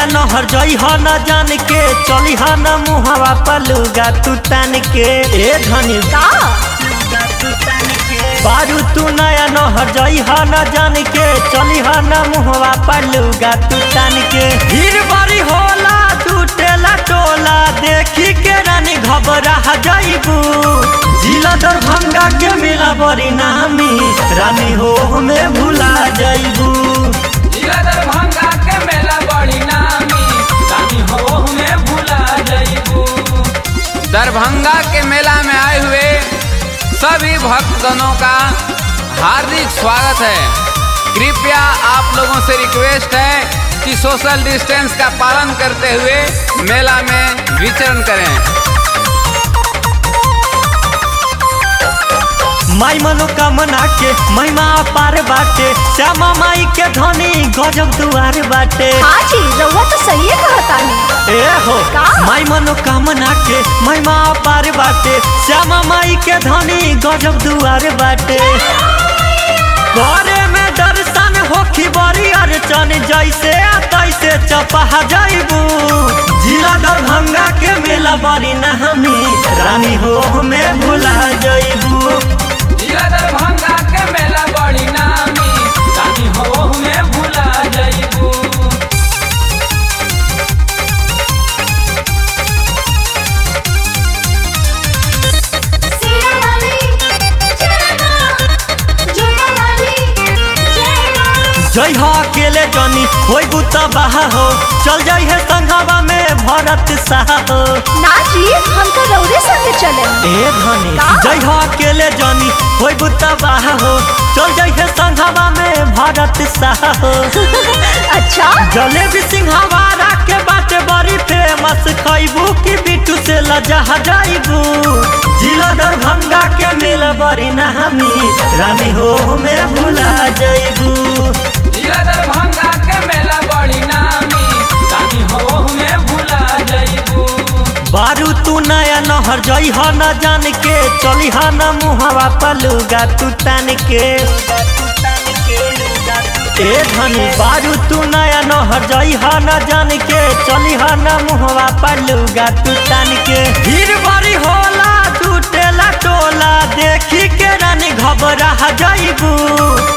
नया नहर जई ह न जान के चली ह न मुहवा पलुगा तू तान के ए धनी बारू तू नया नहर जई ह न जान के चली ह न मुहवा पलुगा तू तान के भीड़ बड़ी होला टूटेला टोला देखी के रानी घबरा जाइबू जिला दरभंगा के मेला बड़ी नामी रानी हो हमें भुला जाइबू जिला दरभंगा के मेला बड़ी नामी रानी हो हमें भुला जाइबू। दरभंगा के मेला में आए हुए सभी भक्तगणों का हार्दिक स्वागत है। कृपया आप लोगों से रिक्वेस्ट है कि सोशल डिस्टेंस का पालन करते हुए मेला में विचरण करें। माई मनोकामना के महिमा पार बाटे श्यामा माई के धनी गजब दुआर बाटे। हाँ जी रउआ तो सही कहतानी ए हो माई मनोकामना के महिमा पार बाटे श्यामा माई के धनी गजब दुआर बाटे। घरे में दर्शन होखी बड़ी अड़चन जैसे तैसे चपा जाइबू जिला दरभंगा के मेला बड़ी नामी रानी हो हमें भुला जाइबू जिला दरभंगा के मेला बड़ी नामी रानी हो हमें भुला जाइबू। जय हो अकेले जनी होई बुता बाहा हो चल जाई है संघवा में भरत साह हो। ना जी हम तो रउरे संग चले ए धनी जय हो अकेले जनी होई बुता बाहा हो चल जाई है संघवा में भरत साह हो। अच्छा जलेबी सिंघावारा के बाटे बड़ी फेमस खइबू की बिट्टू से लजा जाइबू जिला दरभंगा के मेला बड़ी नामी रानी हो हमें भुला जाइबू जिला दरभंगा के मेला बड़ी नामी रानी हो हमें भुला जाइबू। बारू तू नया नहर जई ह न जान के चली ह न मुहवा पलुगा तू तान के ए धनी बारू तू नया नहर जई ह न जान के चली ह न मुहवा पलुगा तू तान के भीड़ बड़ी होला टूटेला टोला देखी के रानी घबरा जाइबू